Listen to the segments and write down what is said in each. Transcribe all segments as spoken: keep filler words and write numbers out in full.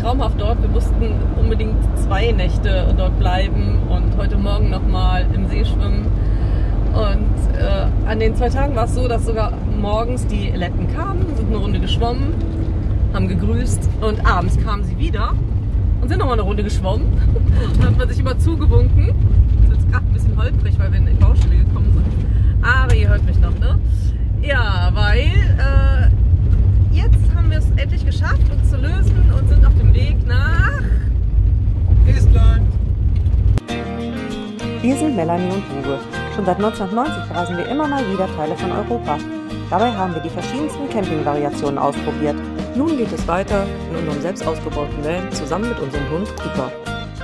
traumhaft dort. Wir mussten unbedingt zwei Nächte dort bleiben und heute Morgen nochmal im See schwimmen. Und äh, an den zwei Tagen war es so, dass sogar morgens die Letten kamen, sind eine Runde geschwommen, haben gegrüßt und abends kamen sie wieder und sind nochmal eine Runde geschwommen. Und dann hat man sich immer zugewunken. Das ist jetzt gerade ein bisschen holprig, weil wir in die Baustelle gekommen sind. Aber ihr hört mich noch, ne? Ja, weil äh, jetzt haben wir es endlich geschafft, uns zu lösen und sind auf dem Weg nach Estland. Wir sind Melanie und Uwe. Schon seit neunzehnhundertneunzig reisen wir immer mal wieder Teile von Europa. Dabei haben wir die verschiedensten Campingvariationen ausprobiert. Nun geht es weiter in unserem selbst ausgebauten Van zusammen mit unserem Hund Cooper.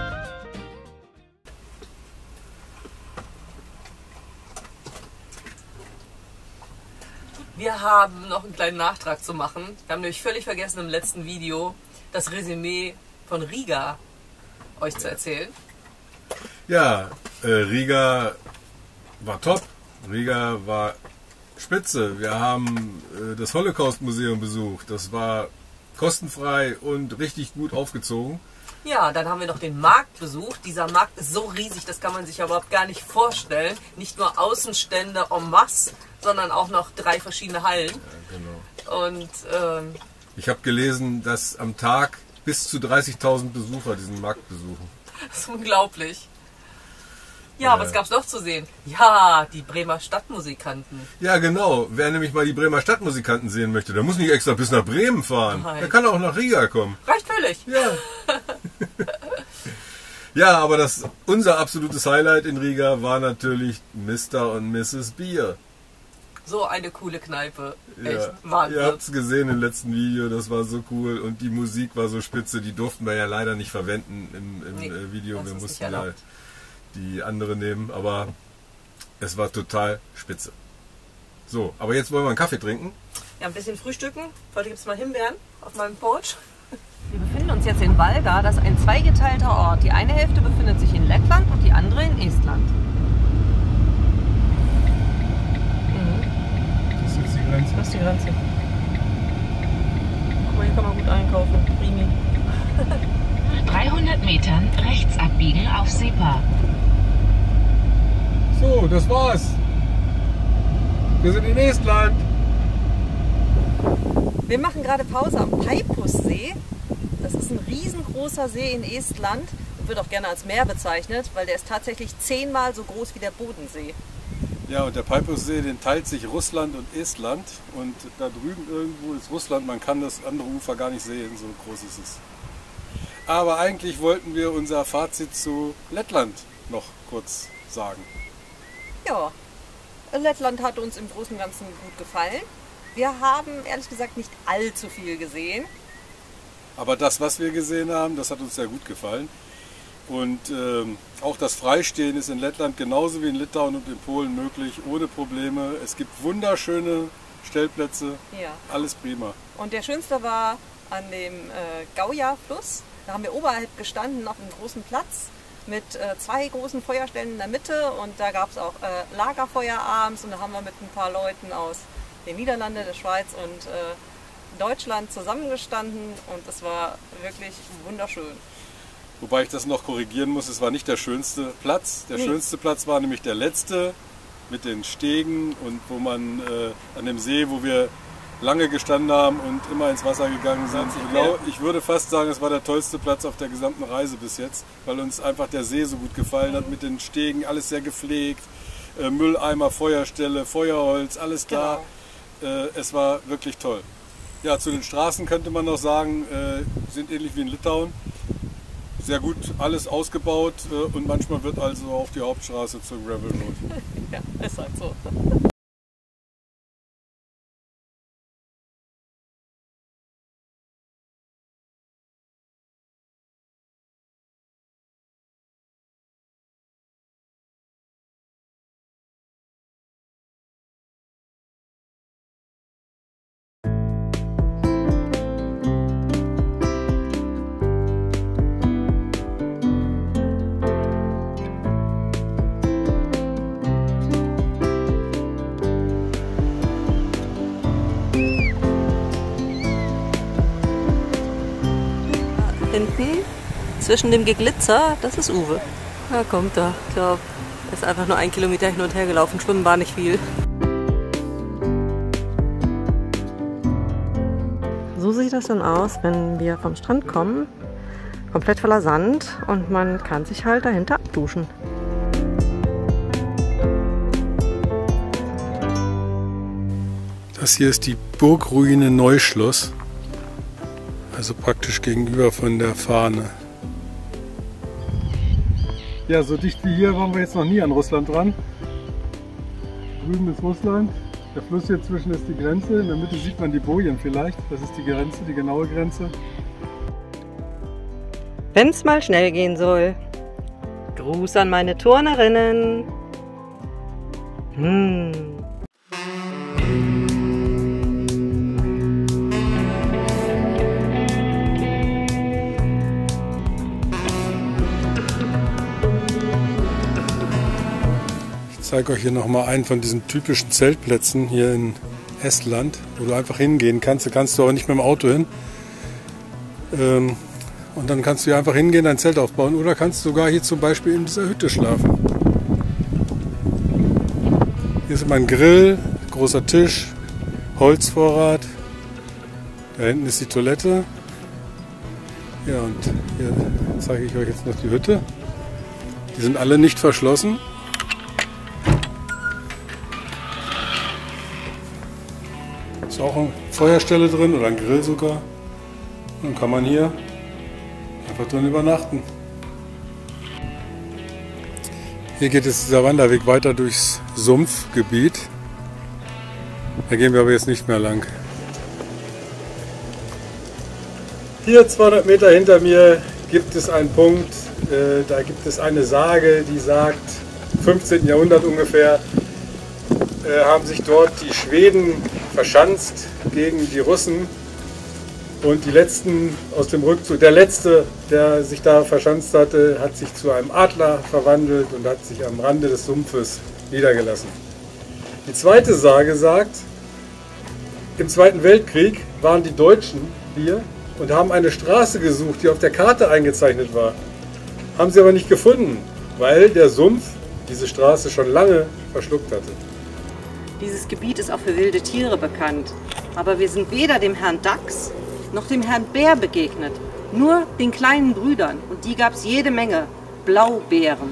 Wir haben noch einen kleinen Nachtrag zu machen. Wir haben nämlich völlig vergessen im letzten Video das Resümee von Riga euch zu erzählen. Ja, äh, Riga war top. Riga war spitze. Wir haben äh, das Holocaust-Museum besucht. Das war kostenfrei und richtig gut aufgezogen. Ja, dann haben wir noch den Markt besucht. Dieser Markt ist so riesig, das kann man sich ja überhaupt gar nicht vorstellen. Nicht nur Außenstände en masse, sondern auch noch drei verschiedene Hallen. Ja, genau. Und ähm, ich habe gelesen, dass am Tag bis zu dreißigtausend Besucher diesen Markt besuchen. das ist unglaublich. Ja, äh. was gab's noch zu sehen? Ja, die Bremer Stadtmusikanten. Ja, genau. Wer nämlich mal die Bremer Stadtmusikanten sehen möchte, der muss nicht extra bis nach Bremen fahren. Nein. Der kann auch nach Riga kommen. Reicht völlig. Ja. Ja, aber das, unser absolutes Highlight in Riga war natürlich Mister und Misses Bier. So eine coole Kneipe. Echt Ja. Wahnsinn. Ihr habt es gesehen im letzten Video, das war so cool und die Musik war so spitze, die durften wir ja leider nicht verwenden im, im Nee, äh, Video. das Wir ist mussten nicht ja erlaubt. die andere nehmen, aber es war total spitze. So, aber jetzt wollen wir einen Kaffee trinken. Ja, ein bisschen frühstücken. Heute gibt es mal Himbeeren auf meinem Porch. Wir befinden uns jetzt in Valga, das ist ein zweigeteilter Ort. Die eine Hälfte befindet sich in Lettland und die andere in Estland. Das ist die Grenze. Das ist die Grenze. Guck mal, hier kann man gut einkaufen. Primi. dreihundert Metern rechts abbiegen auf Sepa. So, das war's. Wir sind in Estland. Wir machen gerade Pause am Peipussee. Das ist ein riesengroßer See in Estland und wird auch gerne als Meer bezeichnet, weil der ist tatsächlich zehnmal so groß wie der Bodensee. Ja, und der Peipussee, den teilt sich Russland und Estland. Und da drüben irgendwo ist Russland. Man kann das andere Ufer gar nicht sehen, so groß ist es. Aber eigentlich wollten wir unser Fazit zu Lettland noch kurz sagen. Ja, Lettland hat uns im Großen und Ganzen gut gefallen. Wir haben ehrlich gesagt nicht allzu viel gesehen. Aber das, was wir gesehen haben, das hat uns sehr gut gefallen. Und ähm, auch das Freistehen ist in Lettland genauso wie in Litauen und in Polen möglich, ohne Probleme. Es gibt wunderschöne Stellplätze, Ja. alles prima. Und der schönste war an dem äh, Gauja-Fluss. Da haben wir oberhalb gestanden auf einem großen Platz mit äh, zwei großen Feuerstellen in der Mitte. Und da gab es auch äh, Lagerfeuer abends. Und da haben wir mit ein paar Leuten aus den Niederlanden, der Schweiz und äh, Deutschland zusammengestanden. Und es war wirklich wunderschön. Wobei ich das noch korrigieren muss, es war nicht der schönste Platz. Der Nee. schönste Platz war nämlich der letzte mit den Stegen und wo man äh, an dem See, wo wir lange gestanden haben und immer ins Wasser gegangen sind. Ich, glaub, ich würde fast sagen, es war der tollste Platz auf der gesamten Reise bis jetzt, weil uns einfach der See so gut gefallen hat mit den Stegen, alles sehr gepflegt, äh, Mülleimer, Feuerstelle, Feuerholz, alles da. Äh, es war wirklich toll. Ja, zu den Straßen könnte man noch sagen, äh, sind ähnlich wie in Litauen. Sehr gut alles ausgebaut äh, und manchmal wird also auch die Hauptstraße zur Gravel Road. Ja, ist halt so. zwischen dem Geglitzer, das ist Uwe. Da kommt er. Ich glaube, er ist einfach nur ein Kilometer hin und her gelaufen. Schwimmen war nicht viel. So sieht das dann aus, wenn wir vom Strand kommen. Komplett voller Sand und man kann sich halt dahinter abduschen. Das hier ist die Burgruine Neuschloss, also praktisch gegenüber von der Fahne. Ja, so dicht wie hier waren wir jetzt noch nie an Russland dran. Drüben ist Russland, der Fluss hier zwischen ist die Grenze, in der Mitte sieht man die Bojen vielleicht, das ist die Grenze, die genaue Grenze. Wenn's mal schnell gehen soll. Gruß an meine Turnerinnen. Hm. Ich zeige euch hier nochmal einen von diesen typischen Zeltplätzen hier in Estland, wo du einfach hingehen kannst. Da kannst du aber nicht mit dem Auto hin. Ähm, und dann kannst du hier einfach hingehen, dein Zelt aufbauen oder kannst sogar hier zum Beispiel in dieser Hütte schlafen. Hier ist mein Grill, großer Tisch, Holzvorrat. Da hinten ist die Toilette. Ja, und hier zeige ich euch jetzt noch die Hütte. Die sind alle nicht verschlossen. Ist auch eine Feuerstelle drin oder ein Grill sogar. Dann kann man hier einfach drin übernachten. Hier geht jetzt dieser Wanderweg weiter durchs Sumpfgebiet. Da gehen wir aber jetzt nicht mehr lang. Hier zweihundert Meter hinter mir gibt es einen Punkt, äh, da gibt es eine Sage, die sagt, im fünfzehnten Jahrhundert ungefähr, äh, haben sich dort die Schweden verschanzt gegen die Russen. Und die letzten aus dem Rückzug, der letzte, der sich da verschanzt hatte, hat sich zu einem Adler verwandelt und hat sich am Rande des Sumpfes niedergelassen. Die zweite Sage sagt, im Zweiten Weltkrieg waren die Deutschen hier und haben eine Straße gesucht, die auf der Karte eingezeichnet war. Haben sie aber nicht gefunden, weil der Sumpf diese Straße schon lange verschluckt hatte. Dieses Gebiet ist auch für wilde Tiere bekannt. Aber wir sind weder dem Herrn Dachs noch dem Herrn Bär begegnet. Nur den kleinen Brüdern. Und die gab es jede Menge. Blaubeeren.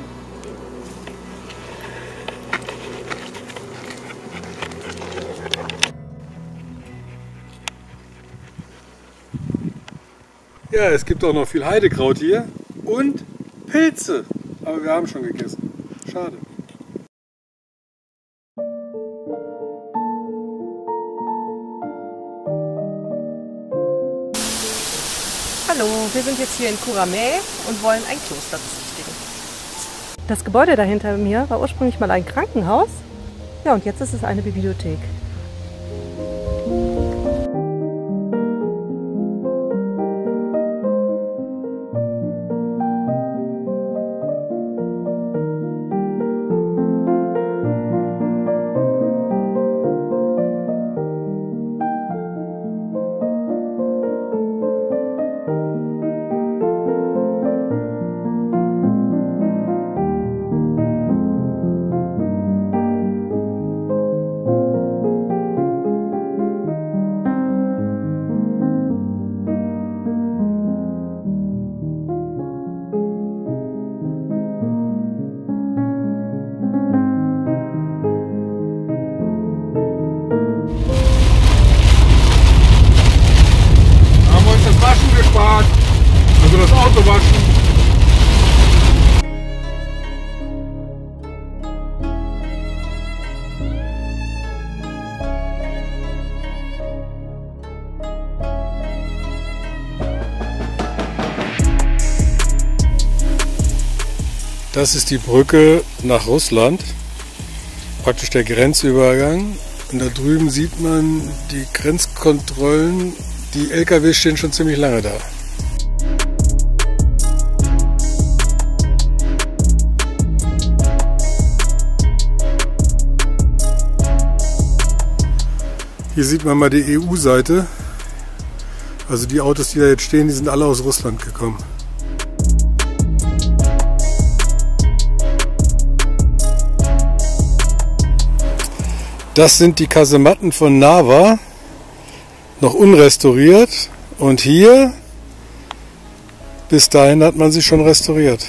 Ja, es gibt auch noch viel Heidekraut hier und Pilze. Aber wir haben schon gegessen. Schade. Hallo, wir sind jetzt hier in Kuramä und wollen ein Kloster besichtigen. Das Gebäude da hinter mir war ursprünglich mal ein Krankenhaus. Ja, und jetzt ist es eine Bibliothek. Also das Auto waschen. Das ist die Brücke nach Russland, praktisch der Grenzübergang. Und da drüben sieht man die Grenzkontrollen. Die L K Ws stehen schon ziemlich lange da. Hier sieht man mal die E U-Seite. Also die Autos, die da jetzt stehen, die sind alle aus Russland gekommen. Das sind die Kasematten von Nava, noch unrestauriert. Und hier, bis dahin hat man sie schon restauriert.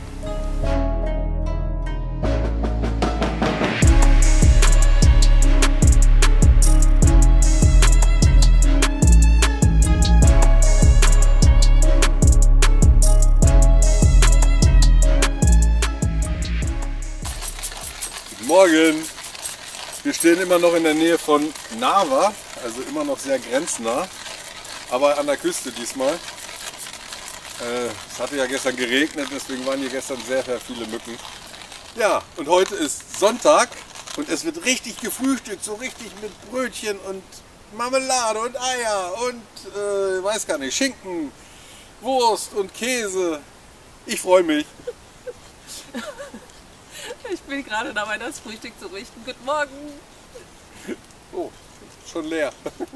Guten Morgen! Wir stehen immer noch in der Nähe von Nava, also immer noch sehr grenznah, aber an der Küste diesmal. Äh, es hatte ja gestern geregnet, deswegen waren hier gestern sehr, sehr viele Mücken. Ja, und heute ist Sonntag und es wird richtig gefrühstückt, so richtig mit Brötchen und Marmelade und Eier und, äh, weiß gar nicht, Schinken, Wurst und Käse. Ich freue mich. Ich bin gerade dabei, das Frühstück zu richten. Guten Morgen! Oh, schon leer.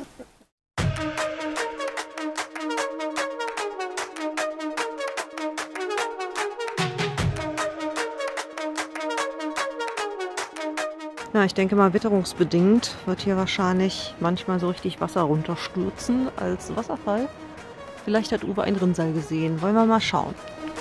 Ja, ich denke mal, witterungsbedingt wird hier wahrscheinlich manchmal so richtig Wasser runterstürzen als Wasserfall. Vielleicht hat Uwe ein Rinnsal gesehen. Wollen wir mal schauen.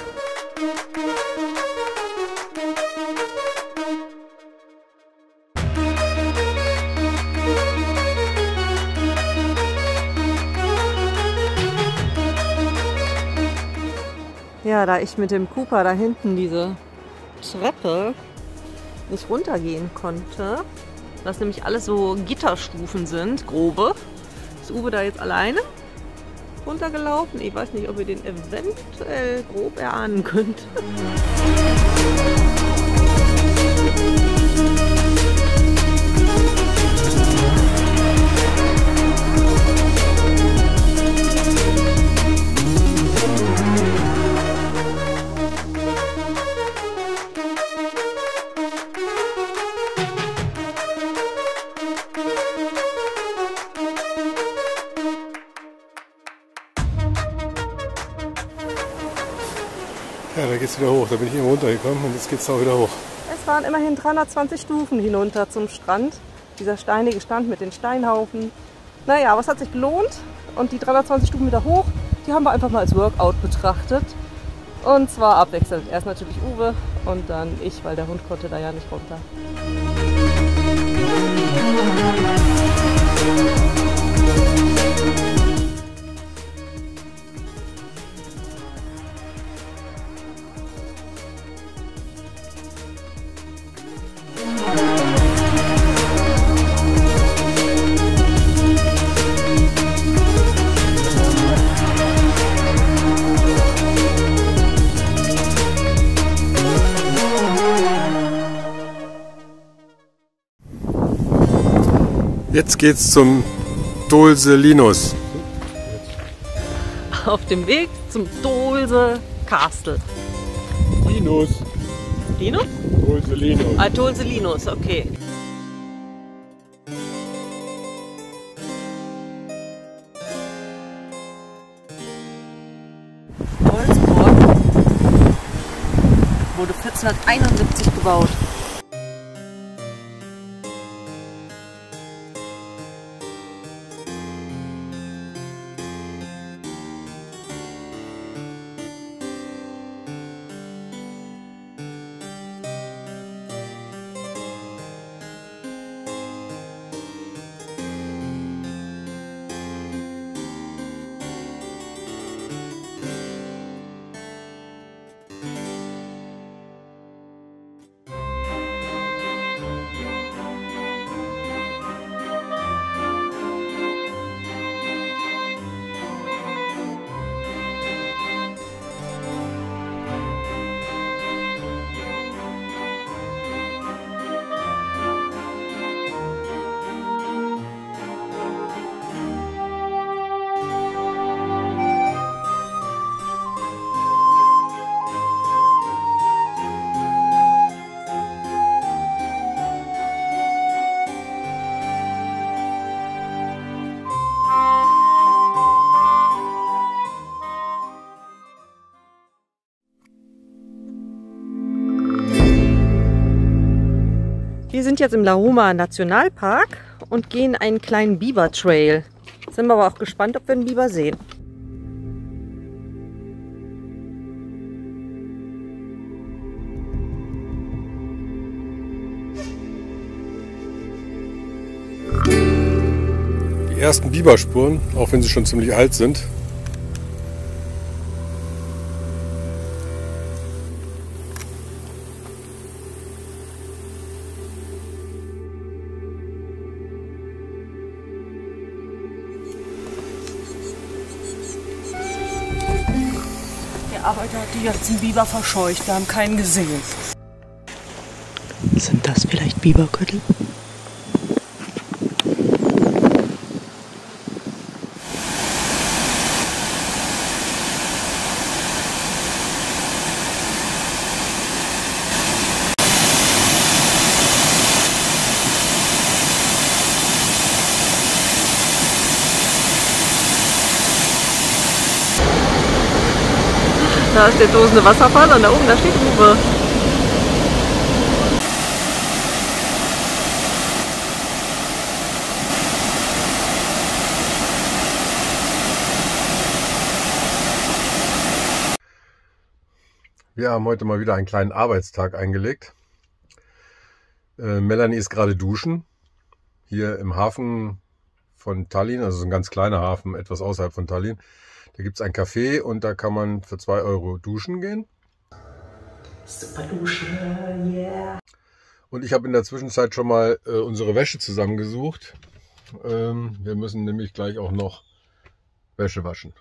Ja, da ich mit dem Cooper da hinten diese Treppe nicht runtergehen konnte, dass nämlich alles so Gitterstufen sind, grobe, ist Uwe da jetzt alleine runtergelaufen. Ich weiß nicht, ob ihr den eventuell grob erahnen könnt. Ja, da geht's wieder hoch. Da bin ich eben runtergekommen und jetzt geht's auch wieder hoch. Es waren immerhin dreihundertzwanzig Stufen hinunter zum Strand. Dieser steinige Stand mit den Steinhaufen. Naja, aber es hat sich gelohnt. Und die dreihundertzwanzig Stufen wieder hoch, die haben wir einfach mal als Workout betrachtet. Und zwar abwechselnd. Erst natürlich Uwe und dann ich, weil der Hund konnte da ja nicht runter. Jetzt geht's zum Dolse Linus. Auf dem Weg zum Dolse Castle. Linus. Linus? Dolse Linus. Ah, Dolse Linus, okay. Wolfsburg wurde vierzehnhunderteinundsiebzig gebaut. Wir sind jetzt im Lahoma Nationalpark und gehen einen kleinen Biber Trail. Sind wir aber auch gespannt, ob wir einen Biber sehen. Die ersten Biberspuren, auch wenn sie schon ziemlich alt sind. Der Arbeiter hat die ganzen Biber verscheucht, wir haben keinen gesehen. Sind das vielleicht Biberköttel? Da ist der tosende Wasserfall und da oben, da steht Uwe. Wir haben heute mal wieder einen kleinen Arbeitstag eingelegt. Äh, Melanie ist gerade duschen. Hier im Hafen von Tallinn, also so ein ganz kleiner Hafen, etwas außerhalb von Tallinn. Da gibt es ein Café und da kann man für zwei Euro duschen gehen. Super Dusche, yeah. Und ich habe in der Zwischenzeit schon mal äh, unsere Wäsche zusammengesucht. Ähm, wir müssen nämlich gleich auch noch Wäsche waschen.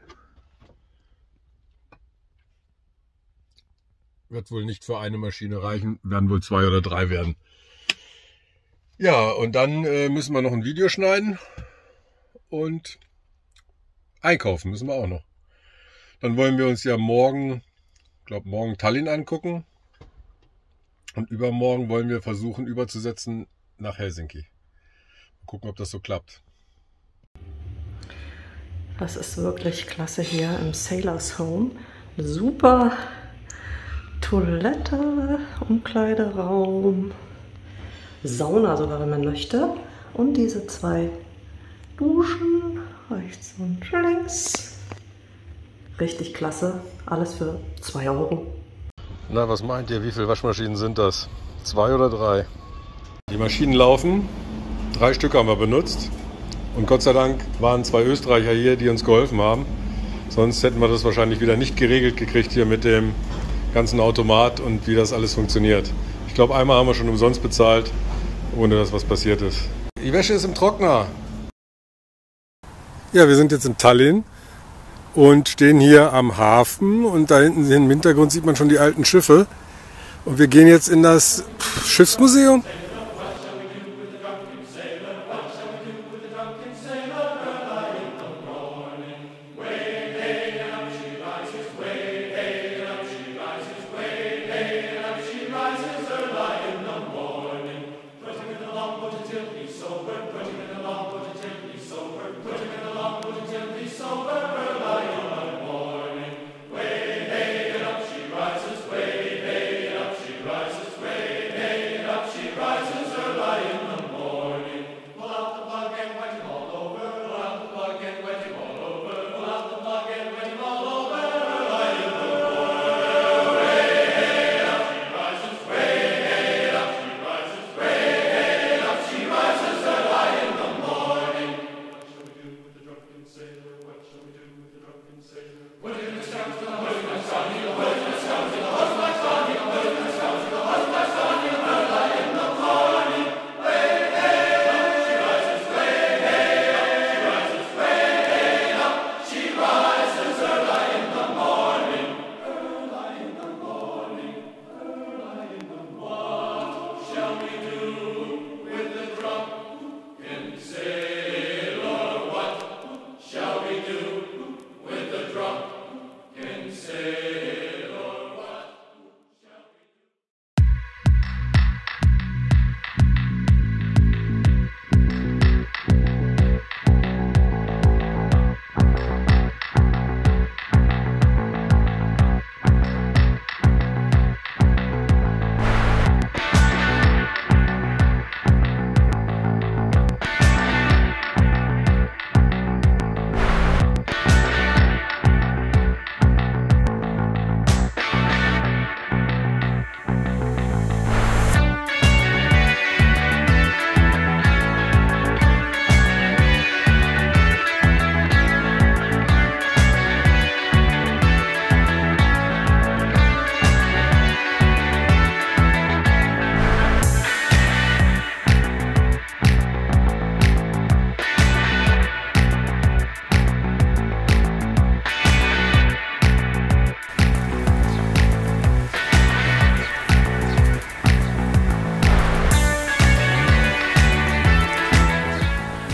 Wird wohl nicht für eine Maschine reichen, werden wohl zwei oder drei werden. Ja, und dann äh, müssen wir noch ein Video schneiden und einkaufen müssen wir auch noch. Dann wollen wir uns ja morgen, ich glaube morgen Tallinn angucken. Und übermorgen wollen wir versuchen überzusetzen nach Helsinki. Mal gucken, ob das so klappt. Das ist wirklich klasse hier im Sailors Home. Super Toilette, Umkleideraum, Sauna sogar, wenn man möchte. Und diese zwei Duschen, rechts und links. Richtig klasse. Alles für zwei Euro. Na, was meint ihr? Wie viele Waschmaschinen sind das? Zwei oder drei? Die Maschinen laufen. Drei Stück haben wir benutzt. Und Gott sei Dank waren zwei Österreicher hier, die uns geholfen haben. Sonst hätten wir das wahrscheinlich wieder nicht geregelt gekriegt hier mit dem ganzen Automat und wie das alles funktioniert. Ich glaube, einmal haben wir schon umsonst bezahlt, ohne dass was passiert ist. Die Wäsche ist im Trockner. Ja, wir sind jetzt in Tallinn und stehen hier am Hafen und da hinten im Hintergrund sieht man schon die alten Schiffe. Und wir gehen jetzt in das Schiffsmuseum. Rise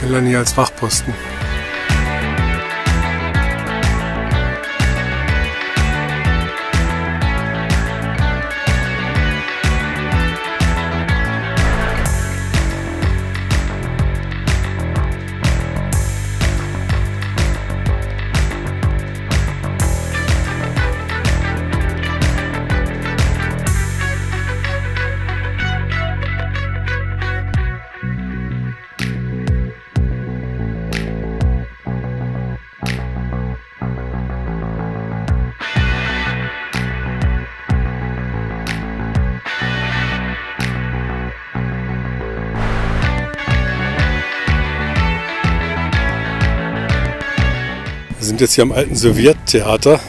Melanie als Wachposten. Wir sind jetzt hier am alten Sowjettheater.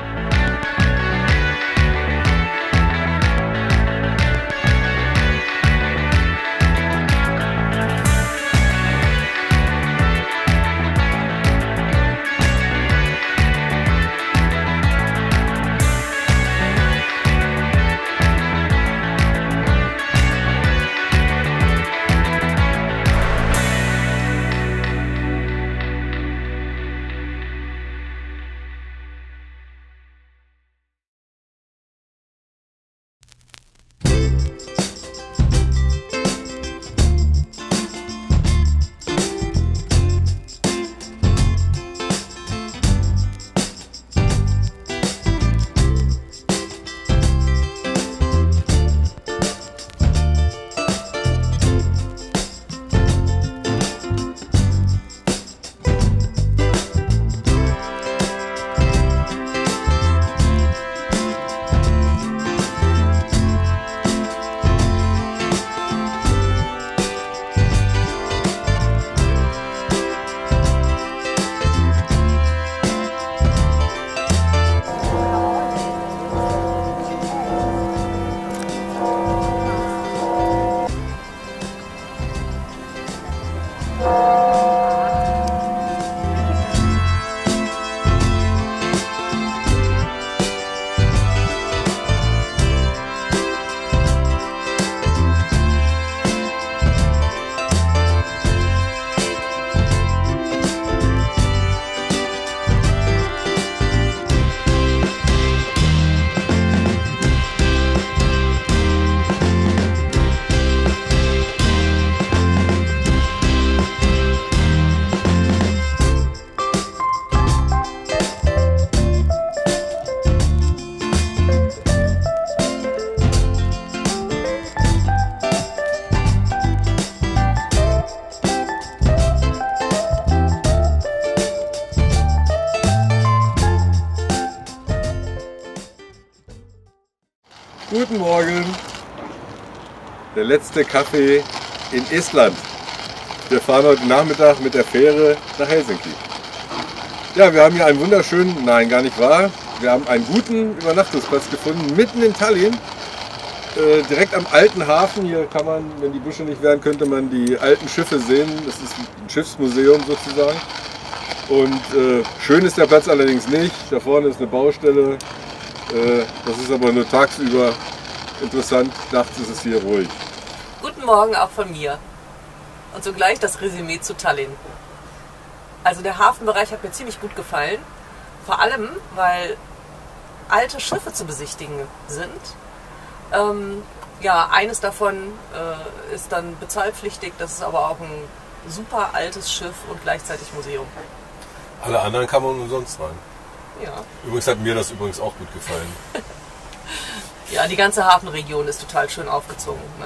Guten Morgen! Der letzte Kaffee in Estland. Wir fahren heute Nachmittag mit der Fähre nach Helsinki. Ja, wir haben hier einen wunderschönen, nein gar nicht wahr, wir haben einen guten Übernachtungsplatz gefunden, mitten in Tallinn. Äh, direkt am alten Hafen. Hier kann man, wenn die Büsche nicht wären, könnte man die alten Schiffe sehen. Das ist ein Schiffsmuseum sozusagen. Und äh, schön ist der Platz allerdings nicht. Da vorne ist eine Baustelle. Äh, das ist aber nur tagsüber interessant. Nachts ist es hier ruhig. Guten Morgen auch von mir. Und sogleich das Resümee zu Tallinn. Also der Hafenbereich hat mir ziemlich gut gefallen. Vor allem, weil alte Schiffe zu besichtigen sind. Ähm, ja, eines davon äh, ist dann bezahlpflichtig. Das ist aber auch ein super altes Schiff und gleichzeitig Museum. Alle anderen kann man umsonst rein. Ja. Übrigens hat mir das übrigens auch gut gefallen. Ja, die ganze Hafenregion ist total schön aufgezogen. Ne?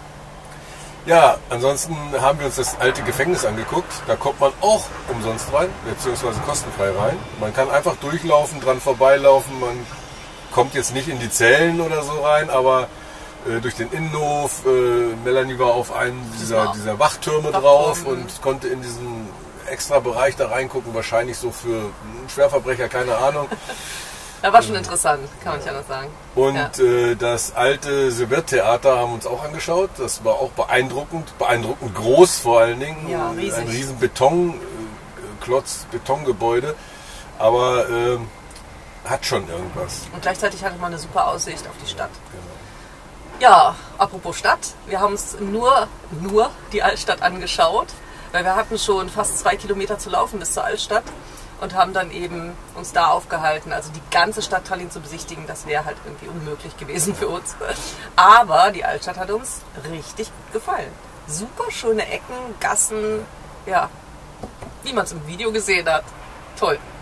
Ja, ansonsten haben wir uns das alte Gefängnis angeguckt. Da kommt man auch umsonst rein, beziehungsweise kostenfrei rein. Man kann einfach durchlaufen, dran vorbeilaufen. Man kommt jetzt nicht in die Zellen oder so rein, aber äh, durch den Innenhof. Äh, Melanie war auf einen dieser, dieser Wachtürme drauf und konnte in diesen extra Bereich da reingucken. Wahrscheinlich so für einen Schwerverbrecher, keine Ahnung. Ja, war schon interessant, kann man nicht anders sagen. Und ja. äh, das alte Sowjettheater haben wir uns auch angeschaut. Das war auch beeindruckend, beeindruckend groß vor allen Dingen. Ja, riesig. Ein riesen Betonklotz, Betongebäude. Aber äh, hat schon irgendwas. Und gleichzeitig hatte man eine super Aussicht auf die Stadt. Genau. Ja, apropos Stadt. Wir haben uns nur, nur die Altstadt angeschaut. Weil wir hatten schon fast zwei Kilometer zu laufen bis zur Altstadt und haben dann eben uns da aufgehalten. Also die ganze Stadt Tallinn zu besichtigen, das wäre halt irgendwie unmöglich gewesen für uns. Aber die Altstadt hat uns richtig gefallen. Super schöne Ecken, Gassen, ja, wie man es im Video gesehen hat. Toll.